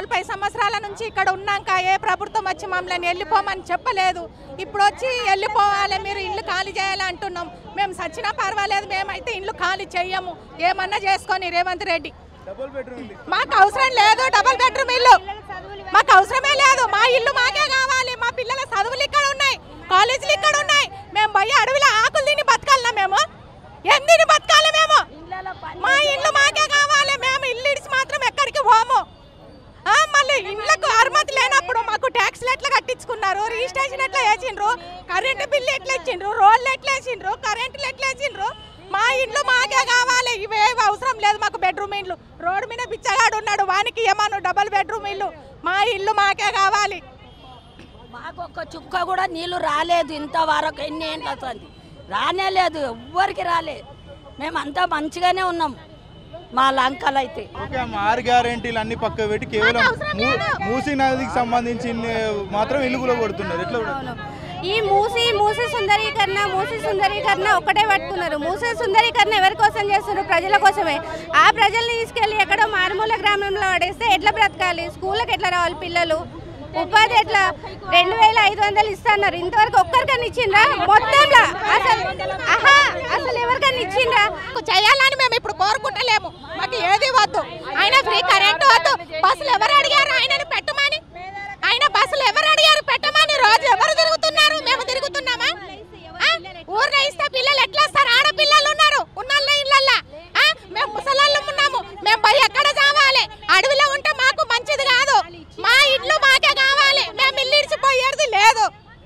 40 సంవత్సరాల నుంచి ఇక్కడ ఉన్నాక ఏ ప్రభుత్వం వచ్చి మమ్మల్ని వెళ్ళిపోమని చెప్పలేదు. ఇప్పుడు వచ్చి వెళ్ళిపోవాలి, మీరు ఇల్లు ఖాళీ చేయాలి అంటున్నాం. మేము సచ్చినా పర్వాలేదు, మేమైతే ఇల్లు ఖాళీ చెయ్యము. ఏమన్నా చేసుకొని రేవంత్ రెడ్డి. మాకు అవసరం లేదు డబుల్ బెడ్రూమ్ ఇల్లు, మాకు అవసరమే లేదు. మా ఇల్లు మాకే కావాలి. మా పిల్లల చదువులు ఇక్కడ ఉన్నాయి, కాలేజీలు ఇక్కడ ఉన్నాయి. మేము పోయి అడవిలో ఆకులు తిని బతకాలన్నా? మేము ఏం తిని బతకాలి? మేము మా ఇల్లు మాకే కావాలి. మేము ఇల్లు ఇడిచి మాత్రం ఎక్కడికి పోము. మళ్ళీ ఇళ్ళకు అనుమతి లేనప్పుడు మాకు ట్యాక్స్లు ఎట్లా కట్టించుకున్నారు, రిజిస్ట్రేషన్ ఎట్లా వేసిండ్రు, కరెంటు బిల్లు ఎట్లా ఇచ్చిండ్రు, రోడ్లు ఎట్లా వేసిండ్రు, కరెంటులు ఎట్లా వేసిండ్రు. మా ఇల్లు మాకే కావాలి. ఇవేవి అవసరం లేదు మాకు బెడ్రూమ్ ఇల్లు. రోడ్డు మీద బిచ్చగాడు ఉన్నాడు, వానికి ఏమను డబుల్ బెడ్రూమ్ ఇల్లు. మా ఇల్లు మాకే కావాలి. మాకు ఒక్క చుక్క కూడా నీళ్లు రాలేదు ఇంతవరకు. ఎన్ని ఏంటి వస్తుంది రానే లేదు, ఎవ్వరికి రాలేదు. మేమంతా మంచిగానే ఉన్నాం. మా లంకలు అయితే 6 గ్యారెంటీలు అన్ని పక్క పెట్టి కేవలం మూసీ నదికి సంబంధించి మాత్రం ఇల్లు కూడా కొడుతున్నారు. ఎట్లా ఈ మూసీ సుందరీకరణ ఒక్కటే పట్టుకున్నారు. మూసీ సుందరీకరణ ఎవరి కోసం చేస్తున్నారు? ప్రజల కోసమే. ఆ ప్రజల్ని తీసుకెళ్లి ఎక్కడో మారుమూల గ్రామంలో పడేస్తే ఎట్లా బ్రతకాలి? స్కూళ్ళకి ఎట్లా రావాలి పిల్లలు? ఉపాధి ఎట్లా? 2500 ఇస్తున్నారు. ఇంతవరకు ఒక్కరికన్నా ఇచ్చిండ్రా? మొత్తంలో అసలు ఎవరికన్నా ఇచ్చిండ్రా? చేయాలని మేము ఇప్పుడు కోరుకుంటలేము. మాకు ఏది వద్దు. ఆయన ఫ్రీ కరెంట్ వద్దు. బస్సులు ఎవరు అడిగారు ఆయనను పెట్టమని? ఆయన బస్సులు ఎవరు అడిగారు పెట్టమని? రోజు ఎవరు తిరుగుతున్నారు? మేము తిరుగుతున్నామా? ఊరిలో ఇస్తే పిల్లలు ఎట్లా వస్తారు? ఆడపిల్లలు ఉన్నారు ఉన్న ఇళ్ళల్లో. మేము ముసలాళ్ళు ఉన్నాము. మేము పోయి ఎక్కడ చావాలి? అడవిలో ఉంటే మాకు మంచిది కాదు. మా ఇల్లు మాకే కావాలి. మేము ఇల్లు ఇడిచిపోయేది లేదు.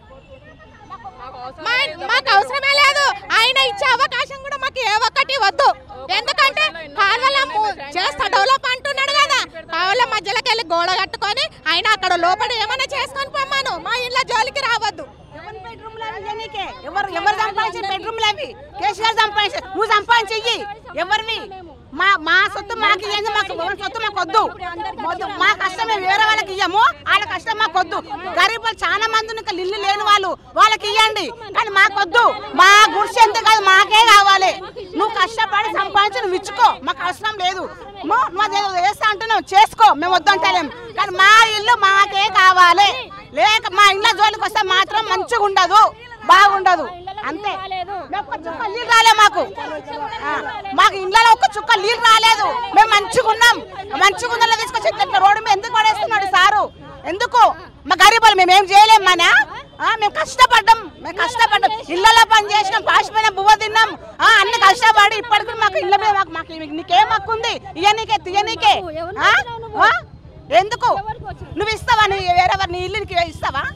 మాకు అవసరమే లేదు. ఆయన ఇచ్చే అవకాశం కూడా మాకు ఏ ఒక్కటి వద్దు. ఎందుకంటే కాలువల చేస్తా డెవలప్ అంటున్నాడు కదా, కాలువల మధ్యలోకి వెళ్ళి గోడ కట్టుకొని ఆయన అక్కడ లోపల ఏమైనా చేసుకొని పొమ్మాను. మా ఇళ్ళ జోలికి రావద్దు. ఎవరు సంపాదించిన బెడ్రూమ్లు అవి? కేసీఆర్ సంపాదించి, నువ్వు సంపాదించి ఎవరివి? మా సొత్తు మాకు ఇవ్వండి. మాకు సొత్తు మాకు వద్దు. మా కష్టం మేము వేరే వాళ్ళకి ఇయ్యము. వాళ్ళ కష్టం మాకు వద్దు. గరీబ్ చాలా మంది ఉన్నాయి, ఇల్లు లేని వాళ్ళకి ఇవ్వండి, కానీ మాకు వద్దు. మా గుడిసె ఎంత కాదు, మాకే కావాలి. నువ్వు కష్టపడి సంపాదించి నువ్వు ఇచ్చుకో, మాకు అవసరం లేదు. నువ్వు చేస్తా అంటున్నావు, చేసుకో, మేము వద్దంటలేము. కానీ మా ఇల్లు మాకే కావాలి. లేక మా ఇళ్ళ జోలికి వస్తే మాత్రం మంచిగా ఉండదు, బాగుండదు. అంతే. ఒక్క చుక్క నీళ్ళు రాలే మాకు ఇంట్లో ఒక్క చుక్క నీళ్ళు రాలేదు. మేము మంచిగా ఉన్నాం. మంచిగా ఉందా తీసుకొచ్చి రోడ్డు మీద ఎందుకు పడేస్తున్నాడు సారు? ఎందుకు? మా గరీబులు మేమేం చేయలేం. మేము కష్టపడ్డాం. ఇళ్లలో పని చేసినాం, పాసిపోయిన బువ్వ తిన్నాం, అన్ని కష్టపడి ఇప్పటికి మాకు ఇళ్ళ మీద మాకు నీకేం హక్కు ఉంది? ఇయ్యనీకే తీయనీకే. ఎందుకు నువ్వు ఇస్తావా? వేరేవారు నీ ఇల్లుకి ఇస్తావా?